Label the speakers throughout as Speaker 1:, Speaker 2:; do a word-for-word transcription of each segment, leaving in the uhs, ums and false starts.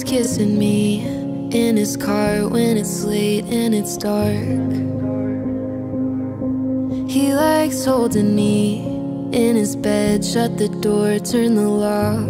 Speaker 1: likes kissing me in his car when it's late and it's dark. He likes holding me in his bed, shut the door, turn the lock.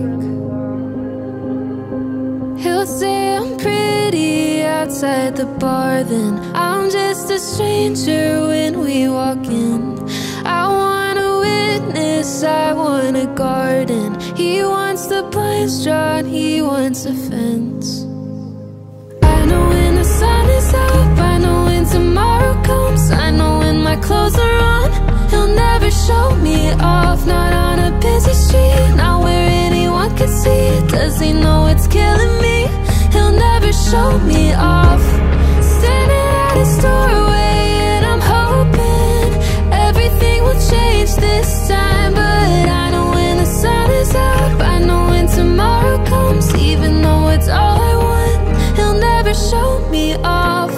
Speaker 1: He'll say I'm pretty outside the bar, then I'm just a stranger when we walk in. I want a witness, I want a garden. He wants the blinds drawn, he wants a fence. I know when the sun is up, I know when tomorrow comes. I know when my clothes are on, he'll never show me off. Not on a busy street, not where anyone can see. Does he know it's killing me? He'll never show me off. Standing at his doorway and I'm hoping everything will change this time. But I know when the sun is up, I know when tomorrow comes. Even though it's all I want, he'll never show me off.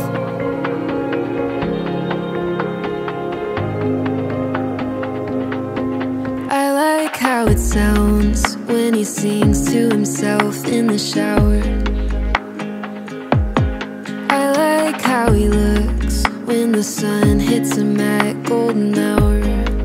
Speaker 1: I like how it sounds when he sings to himself in the shower. I like how he looks when the sun hits him at golden hour.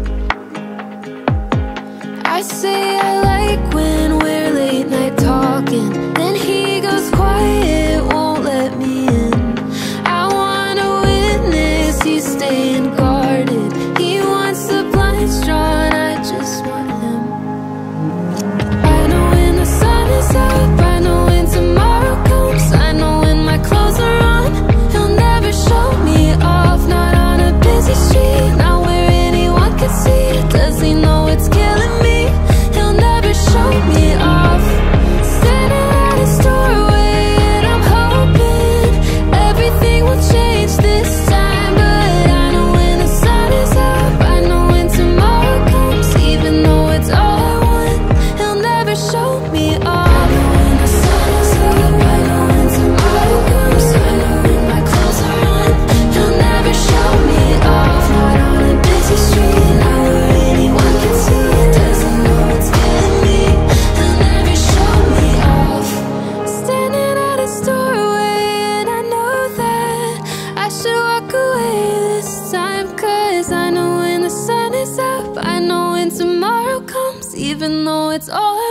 Speaker 1: I say I like when we're late night talking, then he goes quiet, won't let me in. I want a witness, he's staying guarded. He wants the blinds drawn, I just want him. I know when the sun is up, I know when tomorrow comes. I know when my clothes are on, he'll never show me off. Not on a busy street, not where anyone can see. Does he know it's killing me? He'll never show me off. Standing at his doorway and I'm hoping everything will change this time. But I know when the sun is up, I know when tomorrow comes. Even though it's all I want, he'll never show me off. I know when the sun is up, I know when tomorrow comes. I know when my clothes are on, he'll never show me off. Not on a busy street, not where anyone can see. Doesn't know it's killing me, he'll never show me off. Standing at his doorway and I know that I should walk away this time. Cause I know when the sun is up, I know when tomorrow comes. Even though it's all I